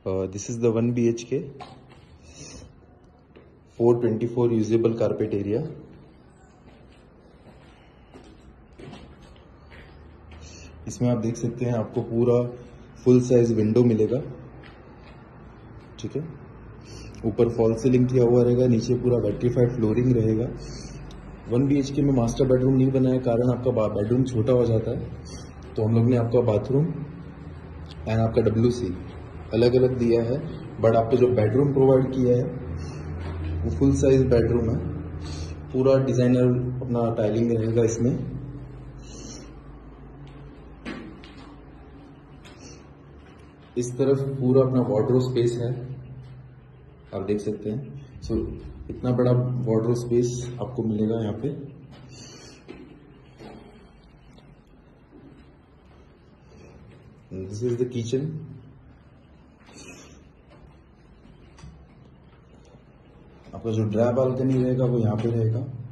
This is the 1 BHK 424 usable carpet area. इसमें आप देख सकते हैं आपको पूरा फुल साइज विंडो मिलेगा, ठीक है। ऊपर फॉल सीलिंग किया हुआ रहेगा, नीचे पूरा वेट्रीफाइड फ्लोरिंग रहेगा। 1 BHK में मास्टर बेडरूम नहीं बनाया, कारण आपका बेडरूम छोटा हो जाता है, तो हम लोग ने आपका बाथरूम एंड आपका WC अलग अलग दिया है। बट आपको जो बेडरूम प्रोवाइड किया है वो फुल साइज बेडरूम है, पूरा डिजाइनर अपना टाइलिंग रहेगा इसमें। इस तरफ पूरा अपना वार्डरोब स्पेस है, आप देख सकते हैं। सो इतना बड़ा वार्डरोब स्पेस आपको मिलेगा यहाँ पे। This is the kitchen. आपका जो ड्राई बालकनी रहेगा वो यहाँ पे रहेगा।